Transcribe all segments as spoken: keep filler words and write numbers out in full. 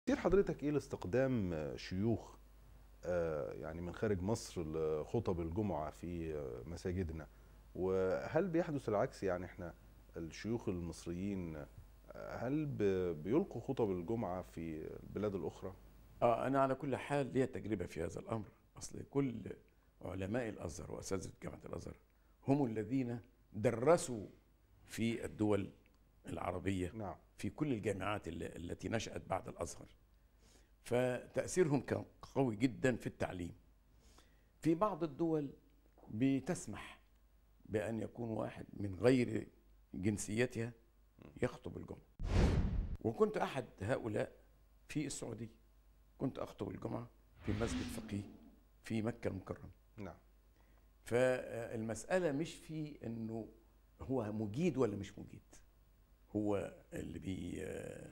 كتير حضرتك ايه لاستخدام شيوخ آه، يعني من خارج مصر لخطب الجمعة في آه، مساجدنا، وهل بيحدث العكس؟ يعني احنا الشيوخ المصريين آه، هل ب- بيلقوا خطب الجمعة في البلاد الأخرى؟ اه انا على كل حال لي تجربه في هذا الامر. اصل كل علماء الازهر واساتذه جامعه الازهر هم الذين درسوا في الدول العربيه، نعم. في كل الجامعات ال- التي نشأت بعد الازهر. فتأثيرهم كان قوي جدا في التعليم. في بعض الدول بتسمح بأن يكون واحد من غير جنسيتها يخطب الجمعة، وكنت أحد هؤلاء في السعودية. كنت أخطب الجمعة في مسجد فقيه في مكة المكرمة. نعم. فالمسألة مش في أنه هو مجيد ولا مش مجيد، هو اللي بي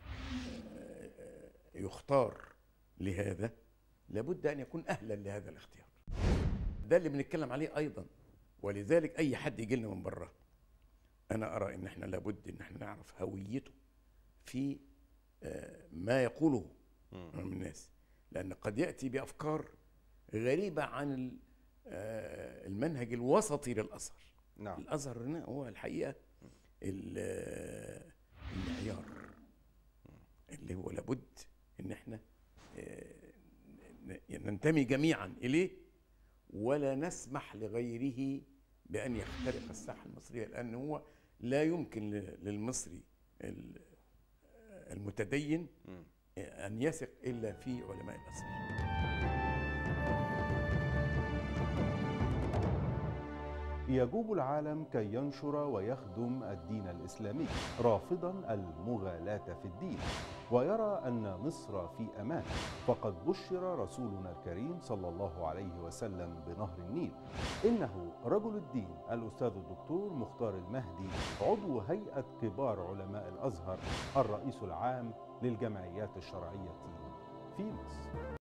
يختار لهذا لابد أن يكون أهلا لهذا الاختيار. ده اللي بنتكلم عليه أيضا. ولذلك أي حد يجي لنا من بره، أنا أرى أن احنا لابد أن احنا نعرف هويته في آه، ما يقوله من الناس، لأن قد يأتي بأفكار غريبة عن ال- آه، المنهج الوسطي للأزهر. نعم. الأزهر هنا هو الحقيقة ال- آه، المعيار اللي هو لابد ان احنا آه، ن- ننتمي جميعا اليه، ولا نسمح لغيره بان يخترق الساحه المصريه، لان هو لا يمكن ل- للمصري ال- المتدين ان يثق الا في علماء الازهر. يجوب العالم كي ينشر ويخدم الدين الإسلامي رافضا المغالاة في الدين، ويرى أن مصر في أمان، فقد بشر رسولنا الكريم صلى الله عليه وسلم بنهر النيل. إنه رجل الدين الأستاذ الدكتور مختار المهدي، عضو هيئة كبار علماء الأزهر، الرئيس العام للجمعيات الشرعية في مصر.